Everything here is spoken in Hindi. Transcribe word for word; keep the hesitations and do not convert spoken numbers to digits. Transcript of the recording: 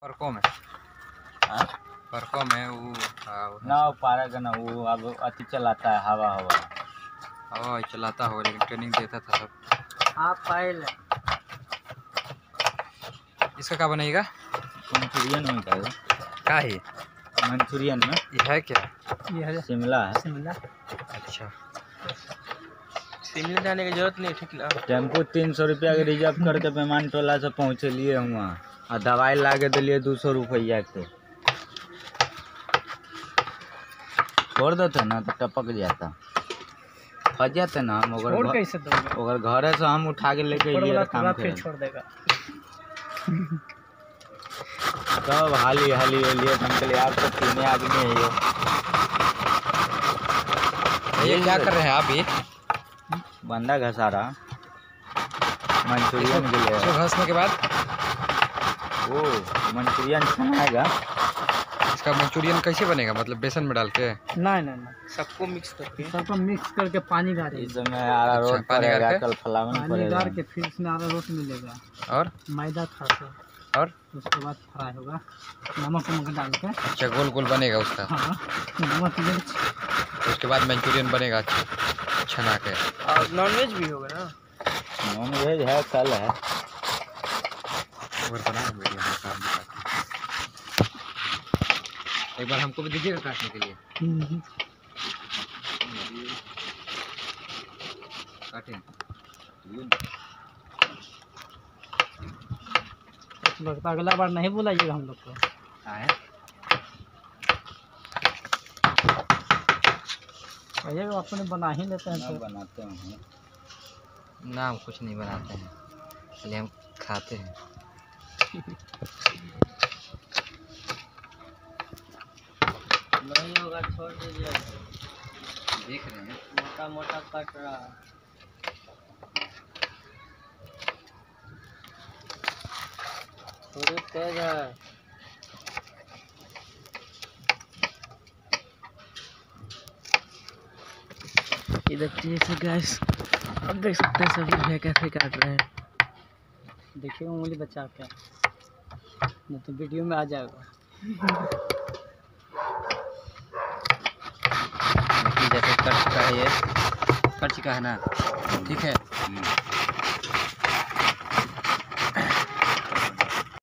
पर्को में हाँ? पर्को में वो ना वो पारा का ना वो अब अति चलाता है हवा हवा हवा चलाता हो, लेकिन ट्रेनिंग देता था सब। हाँ फाइल इसका क्या बनेगा? मंचूरियन में क्या है? क्या है मंचूरियन में ये है क्या? ये है शिमला है। शिमला। अच्छा, शिमला जाने की जरूरत नहीं, ठीक ना। टेम्पो तीन सौ रुपया के रिजर्व करके मेहमान टोला से पहुँचलिए वहाँ और दवाई ला के दिलिए दो सौ रुपया के। छोड़ देते ना तो टपक जाता, फंस जाते ना हम। छोड़ कैसे दोगे? अगर घरे से हम उठा के लेके ऊपर ये वाला काम फिर करें छोड़ देगा। सब हाली हाली लिए हम के लिए आप तो तीन आदमी है ये। ये क्या कर रहे हैं आप? ये बंदा घसा रहा मंचूरियन के लिए। इसको घसने के बाद वो मंचूरियन छनाएगा। इसका मंचूरियन कैसे बनेगा? मतलब बेसन में डाल के? नहीं नहीं नहीं, सबको मिक्स करके सबको मिक्स करके पानी गाड़ेंगे। इसमें अरारोट अच्छा, पानी पड़ेगा, गाड़ के? कल फलावन पानी पड़ेगा। गाड़ के फिर इसमें अरारोट मिलेगा और मैदा खाते, और उसके बाद फ्राई होगा नमक नमक डाल के। अच्छा, गोल गोल बनेगा उसका। हाँ, नमक मिर्च। उसके बाद मंचूरियन बनेगा अच्छा छना के। और नॉनवेज भी होगा ना? नॉन वेज है, कल है। एक बार बना वीडियो में काम दिखाते हैं। एक बार हमको भी दीजिएगा काटने के लिए। काटें लगता अगला बार नहीं बुलाइएगा हम लोग को। है कहिएगा अपने बना ही लेते हैं ना तो। बनाते हैं ना, हम कुछ नहीं बनाते हैं, इसलिए हम खाते हैं। नहीं होगा छोड़ दीजिए, देख रहे हैं मोटा मोटा कट रहा है। थोड़ी तेज है। इधर जैसे गैस अब देख सकते हैं सभी भैया कैसे काट रहे हैं। देखिए उंगली बचा के, नहीं तो वीडियो में आ जाएगा। जैसे कट चुका है, ये कट चुका है ना, ठीक है।